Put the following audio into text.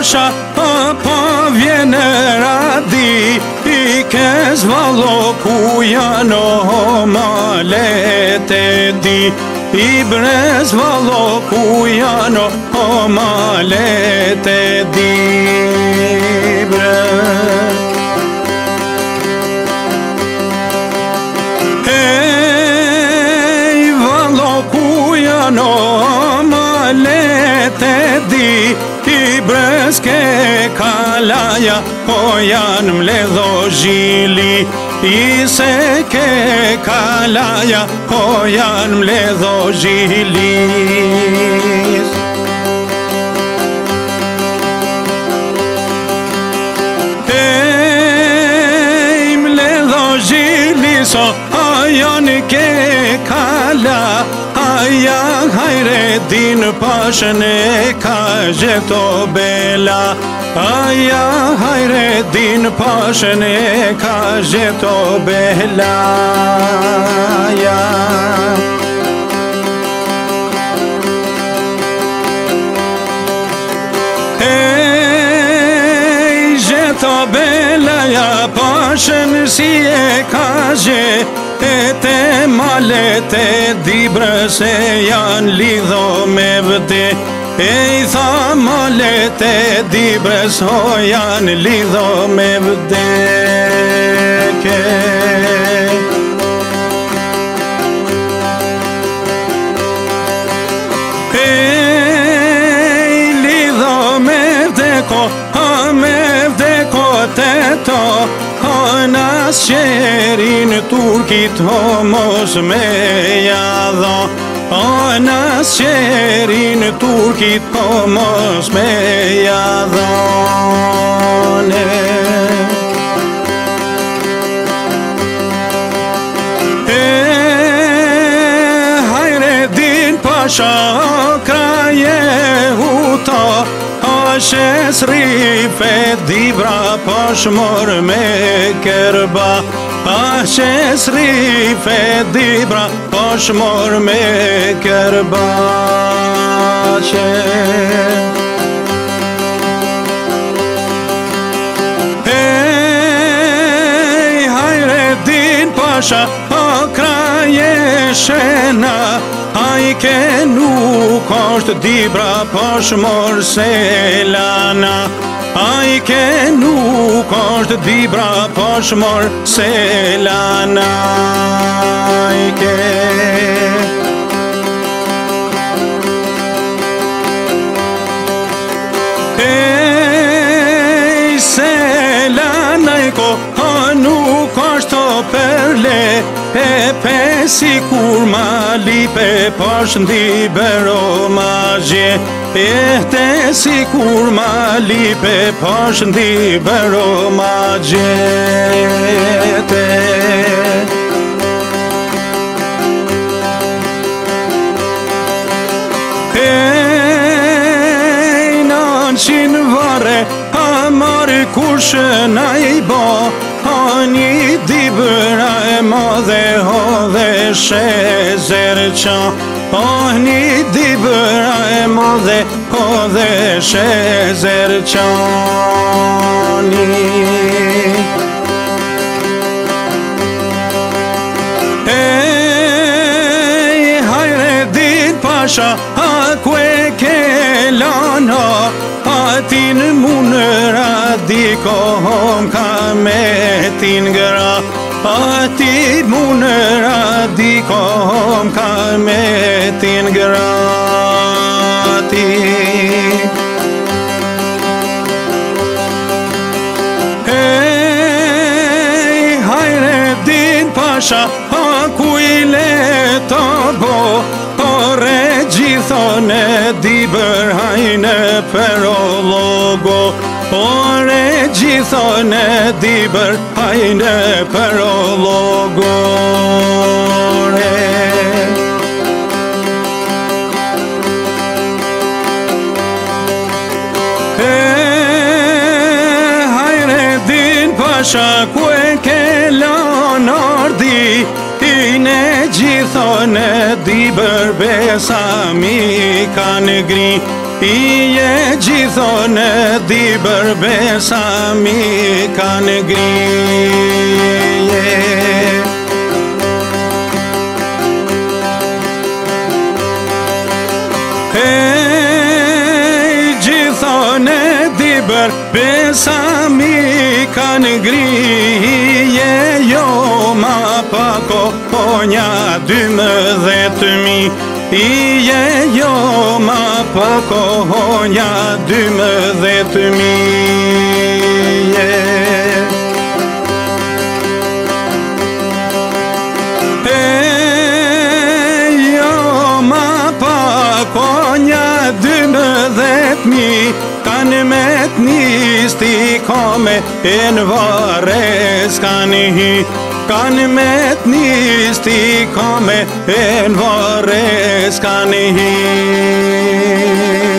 pasha pa vjene radi I ke zvallo ku janë o malet e di I bre zvallo ku janë o malet e di bre Ej vallo ku janë o malet e di I breske kalaja o janë mledho zhili I se ke kalaja o janë mledho zhili Ej mledho zhili so a janë ke kala Aja hajre din pashën e ka gjeto bela Aja hajre din pashën e ka gjeto bela Ej gjeto bela ja pashën si e ka gjeto E te malet e dibre se janë lidho me vde E I tha malet e dibre so janë lidho me vdeke E lidho me vdeko A me vdeko te to Nas qerin turkit o mos me jadho Nas qerin turkit o mos me jadho Hajre din pasha kraje uta Shes rife dibra pashmor me kerba Shes rife dibra pashmor me kerba Hey hajre din pasha kraje shena Ai ke nuk është dibra pashmor se lana Ai ke nuk është dibra pashmor se lana Ai ke Ej se lana I ko nuk është perle E pe si kur ma lipe pashndi bero ma gje E te si kur ma lipe pashndi bero ma gje Ej nan qin vare a marë kushë na I bo Një dibëra e madhe ho dhe shezer qa Një dibëra e madhe ho dhe shezer qa Ej hajre dit pasha a kue ke lana Tin munëra dikohom ka me tin gra Tin munëra dikohom ka me tin gra Hey hajre din pasha a kuile to bo Gjithone dibër hajne perologo Ore gjithone dibër hajne perologo Hajre din pasha kue ke lanardi Ne gjithone dibër besa mi kanë gri I gjithone di bërbesa mi kanë grije. Gjithone di bërbesa mi kanë grije, jo ma pako ponja 12.000. Ije jo ma pako honja 12.000. Jo ma pako honja 12.000. Kanë me t'nisti kome e në vares kanë hi. Kanë me t'nisti kome e në vares kanë hi.